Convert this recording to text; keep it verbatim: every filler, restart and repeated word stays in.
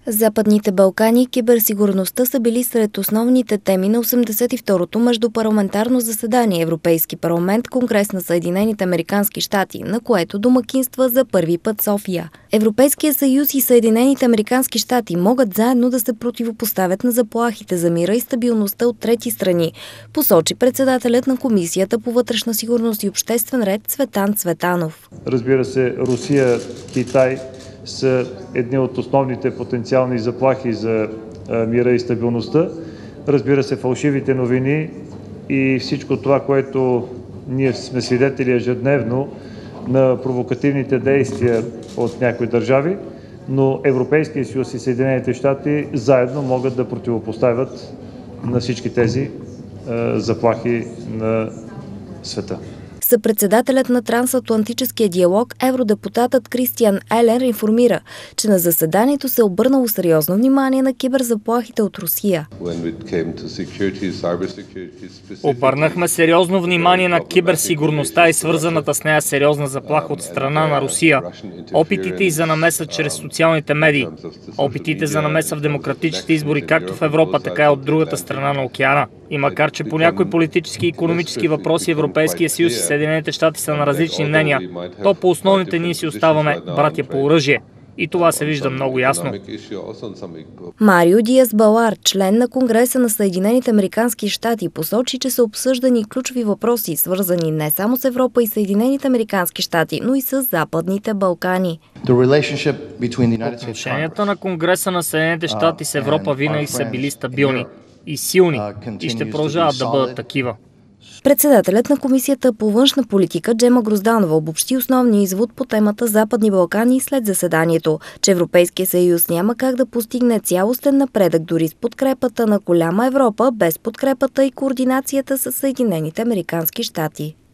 Западните Балкани и киберсигурността са били сред основните теми на осемдесет и второто междупарламентарно заседание Европейски парламент, Конгрес на Съединените американски щати, на което домакинства за първи път София. Европейския съюз и Съединените американски щати могат заедно да се противопоставят на заплахите за мира и стабилността от трети страни, посочи председателят на Комисията по вътрешна сигурност и обществен ред Цветан Цветанов. Разбира се, Русия, Китай са едни от основните потенциални заплахи за мира и стабилността. Разбира се, фалшивите новини и всичко това, което ние сме свидетели ежедневно на провокативните действия от някои държави, но Европейския съюз и Съединените щати заедно могат да противопоставят на всички тези заплахи на света. Съпредседателят на трансатлантическия диалог, евродепутатът Кристиан Елер, информира, че на заседанието се е обърнало сериозно внимание на киберзаплахите от Русия. Обърнахме сериозно внимание на киберсигурността и свързаната с нея сериозна заплаха от страна на Русия. Опитите и за намеса чрез социалните медии. Опитите за намеса в демократичните избори както в Европа, така и от другата страна на океана. И макар че по някои политически и икономически въпроси Европейския съюз и Съединените щати са на различни мнения, то по основните ние си оставаме братя по оръжие. И това се вижда много ясно. Марио Диас Балар, член на Конгреса на Съединените американски щати, посочи, че са обсъждани ключови въпроси, свързани не само с Европа и Съединените американски щати, но и с Западните Балкани. Отношенията на Конгреса на Съединените щати с Европа винаги са били стабилни и силни и ще продължават да бъдат такива. Председателят на Комисията по външна политика Джема Грозданова обобщи основния извод по темата Западни Балкани след заседанието, че Европейския съюз няма как да постигне цялостен напредък дори с подкрепата на голяма Европа, без подкрепата и координацията с Съединените американски щати.